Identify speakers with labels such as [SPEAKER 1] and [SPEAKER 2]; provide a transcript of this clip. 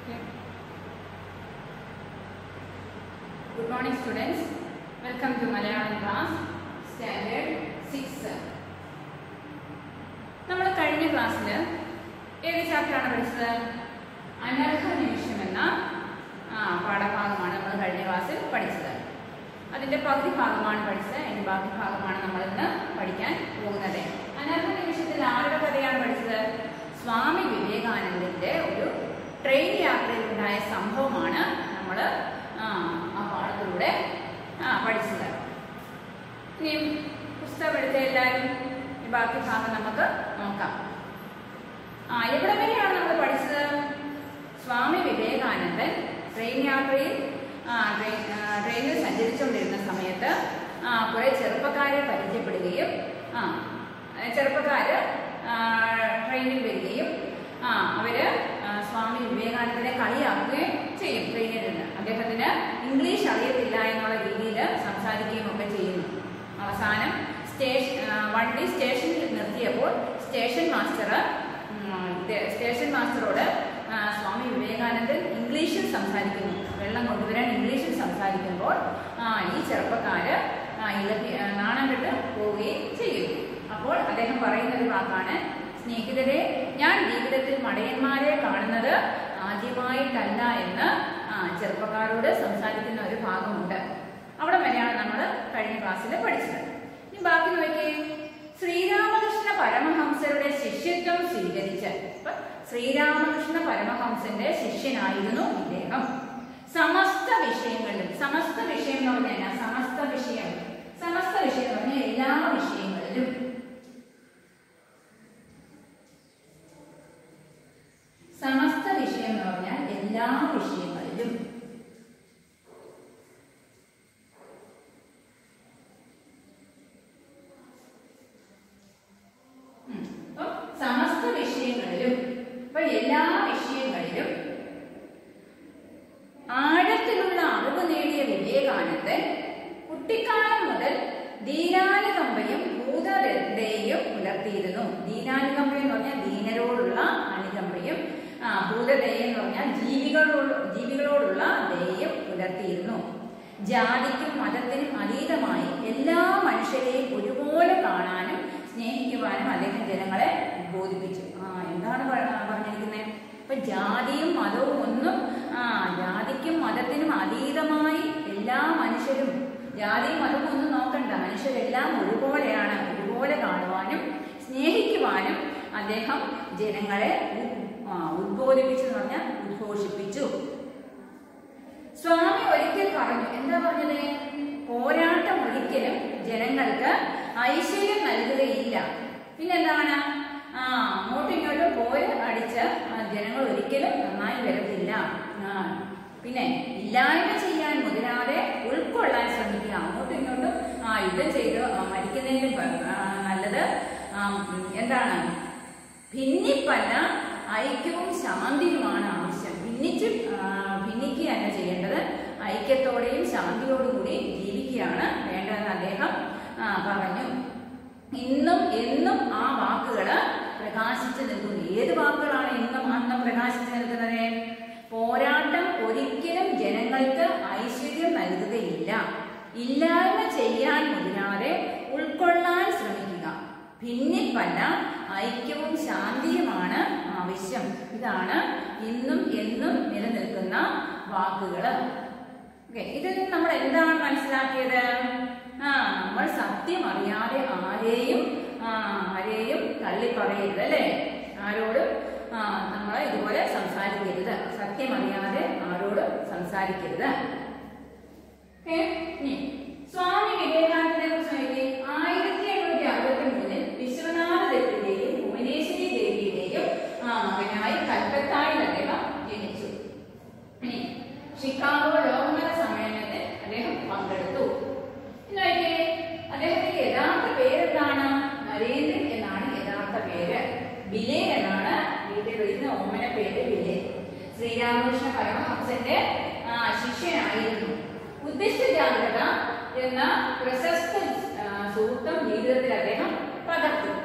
[SPEAKER 1] Good morning students. Welcome to Malayalam class standard 6. നമ്മൾ കഴിഞ്ഞ ക്ലാസ്സിൽ ഏത് ചാപ്റ്ററാണ് പഠിച്ചത്? അനർഹ നിമിഷം എന്ന പാഠഭാഗമാണ് നമ്മൾ കഴിഞ്ഞ ക്ലാസ്സിൽ പഠിച്ചത്. അതിന്റെ പകുതി ഭാഗമാണ് പഠിച്ചത്. അതിന്റെ ബാക്കി ഭാഗമാണ് നമ്മൾ ഇന്ന് പഠിക്കാൻ പോകുന്നത്. അനർഹ നിമിഷത്തിൽ ആരുടെ കഥയാണ് പഠിച്ചത്? സ്വാമി വിവേകാനന്ദന്റെ ഒരു ട്രെയിൻ യാത്രയിൽ ഉണ്ടായ സംഭവമാണ് നമ്മൾ ആ പാഠത്തിലൂടെ പഠിച്ചത്. ഇനി പുസ്തകം എടുത്ത എല്ലാവരും ഈ ബാക്കി ഭാഗം നമുക്ക് നോക്കാം. എവിടെ വരെയാണ് നമ്മൾ പഠിച്ചത്? സ്വാമി വിവേകാനന്ദൻ ട്രെയിൻ യാത്രയിൽ ട്രെയിനിൽ സഞ്ചരിച്ചുകൊണ്ടിരുന്ന സമയത്ത് കുറെ ചെറുപ്പക്കാരെ പരിചയപ്പെടുകയും ചെറുപ്പക്കാര് ട്രെയിനിൽ വരികയും അവര് സ്വാമി വിവേകാനന്ദനെ കളിയാക്കുകയും ചെയ്യും. ട്രെയിനിൽ നിന്ന് അദ്ദേഹത്തിന് ഇംഗ്ലീഷ് അറിയത്തില്ല എന്നുള്ള രീതിയിൽ സംസാരിക്കുകയും ഒക്കെ ചെയ്യുന്നു. അവസാനം വണ്ടി സ്റ്റേഷനിൽ നിർത്തിയപ്പോൾ സ്റ്റേഷൻ മാസ്റ്ററോട് സ്വാമി വിവേകാനന്ദൻ ഇംഗ്ലീഷിൽ സംസാരിക്കുന്നു. വെള്ളം കൊണ്ടുവരാൻ ഇംഗ്ലീഷിൽ സംസാരിക്കുമ്പോൾ ഈ ചെറുപ്പക്കാര് നാണം കെട്ട് പോവുകയും ചെയ്യും. അപ്പോൾ അദ്ദേഹം പറയുന്ന ഒരു വാക്കാണ്, സ്നേഹിതരെ, ഞാൻ ജീവിതത്തിൽ മടയന്മാരെ കാണുന്നത് ആദ്യമായിട്ടല്ല എന്ന് ചെറുപ്പക്കാരോട് സംസാരിക്കുന്ന ഒരു ഭാഗമുണ്ട്. അവിടെ വരെയാണ് നമ്മൾ കഴിഞ്ഞ ക്ലാസ്സിൽ പഠിച്ചത്. ഇനി ബാക്കി നോക്കിയേ. ശ്രീരാമകൃഷ്ണ പരമഹംസരുടെ ശിഷ്യത്വം സ്വീകരിച്ച് ശ്രീരാമകൃഷ്ണ പരമഹംസന്റെ ശിഷ്യനായിരുന്നു ഇദ്ദേഹം. സമസ്ത വിഷയങ്ങളിലും, സമസ്ത വിഷയം എന്ന് പറഞ്ഞാൽ സമസ്ത വിഷയം എന്ന് പറഞ്ഞാൽ എല്ലാ വിഷയങ്ങളിലും, സമസ്ത വിഷയം എന്ന് പറഞ്ഞാൽ എല്ലാ വിഷയങ്ങളിലും സമസ്ത വിഷയങ്ങളിലും എല്ലാ വിഷയങ്ങളിലും ആഴത്തിലുള്ള അറിവ് നേടിയ വിവേകാനന്ദൻ കുട്ടിക്കാലം മുതൽ ദീനാനുകമ്പയും ഭൂതദയയും പുലർത്തിയിരുന്നു. ദീനാനുകമ്പയം എന്ന് പറഞ്ഞാൽ ദീനരോടുള്ള അനുകമ്പയും, ഭൂതദയ എന്ന് പറഞ്ഞാൽ ജീവികളോടുള്ള ദയയും പുലർത്തിയിരുന്നു. ജാതിക്കും മതത്തിനും അതീതമായി എല്ലാ മനുഷ്യരെയും ഒരുപോലെ കാണാനും സ്നേഹിക്കുവാനും അദ്ദേഹം ജനങ്ങളെ ഉദ്ബോധിപ്പിച്ചു. എന്താണ് പറഞ്ഞിരിക്കുന്നത്? ഇപ്പൊ ജാതിയും മതവും ഒന്നും ജാതിക്കും മതത്തിനും അതീതമായി എല്ലാ മനുഷ്യരും, ജാതിയും മതവും ഒന്നും നോക്കണ്ട, മനുഷ്യരെല്ലാം ഒരുപോലെയാണ്, ഒരുപോലെ കാണുവാനും സ്നേഹിക്കുവാനും അദ്ദേഹം ജനങ്ങളെ ഉദ്ബോധിപ്പിച്ചു എന്ന് പറഞ്ഞാൽ ഉദ്ഘോഷിപ്പിച്ചു. സ്വാമി ഒരിക്കൽ പറഞ്ഞു, എന്താ പറഞ്ഞത്? പോരാട്ടം ഒരിക്കലും ജനങ്ങൾക്ക് ഐശ്വര്യം നൽകുകയില്ല. പിന്നെന്താണ്? അങ്ങോട്ടും ഇങ്ങോട്ടും പോര് അടിച്ച് ജനങ്ങൾ ഒരിക്കലും നന്നായി വരത്തില്ല. പിന്നെ ഇല്ലായ്മ ചെയ്യാൻ മുതിരാതെ ഉൾക്കൊള്ളാൻ ശ്രമിക്കുക. അങ്ങോട്ടും ഇങ്ങോട്ടും യുദ്ധം ചെയ്ത് മരിക്കുന്നതിന് നല്ലത് എന്താണ്? ഭിന്നിപ്പല്ല, ഐക്യവും ശാന്തിയുമാണ് ആവശ്യം. ഭിന്നിക്കുകയല്ല ചെയ്യേണ്ടത്, ഐക്യത്തോടെയും ശാന്തിയോടും കൂടി ജീവിക്കുകയാണ് വേണ്ടതെന്ന് അദ്ദേഹം പറഞ്ഞു. ഇന്നും എന്നും ആ വാക്കുകള് പ്രകാശിച്ചു നിൽക്കുന്നു. ഏത് വാക്കുകളാണ് ഇന്നും അന്നും പ്രകാശിച്ചു നിൽക്കുന്നത്? പോരാട്ടം ഒരിക്കലും ജനങ്ങൾക്ക് ഐശ്വര്യം നൽകുകയില്ല. ഇല്ലായ്മ ചെയ്യാൻ മുതിരാതെ ഉൾക്കൊള്ളാൻ ശ്രമിക്കുക. ഭിന്നിപ്പല്ല, ഐക്യവും ശാന്തിയുമാണ് ആവശ്യം. ഇതാണ് ഇന്നും എന്നും നിലനിൽക്കുന്ന വാക്കുകള്. ഇതിൽ നിന്ന് നമ്മൾ എന്താണ് മനസ്സിലാക്കിയത്? നമ്മൾ സത്യം അറിയാതെ ആരെയും തള്ളിപ്പറയരുത്, അല്ലേ? ആരോടും നമ്മൾ ഇതുപോലെ സംസാരിക്കരുത്. സത്യം അറിയാതെ ആരോടും സംസാരിക്കരുത്. സ്വാമി വിവേകാനന്ദനെ കുറിച്ച് നോക്കി. 1863 വിശ്വനാഥ ദത്തിന്റെയും ഭുവനേശ്വരി ദേവിയുടെയും മകനായി കൽക്കത്തയിൽ അദ്ദേഹം ജനിച്ചു. ഷിക്കാഗോ ലോകമത സമ്മേളനത്തിൽ അദ്ദേഹം പങ്കെടുത്തു. അദ്ദേഹത്തിന്റെ യഥാർത്ഥ പേരെന്താണ്? നരേന്ദ്രൻ എന്നാണ് യഥാർത്ഥ പേര്. ബിലെ എന്നാണ് വീട്ടിൽ വിളിക്കുന്ന ഓമന പേര് ബിലെ. ശ്രീരാമകൃഷ്ണ പരമഹംസന്റെ ശിഷ്യനായിരുന്നു. ഉദ്ദിഷ്ട ജാഗ്രത എന്ന പ്രശസ്ത സൂത്രം ജീവിതത്തിൽ അദ്ദേഹം പകർത്തി.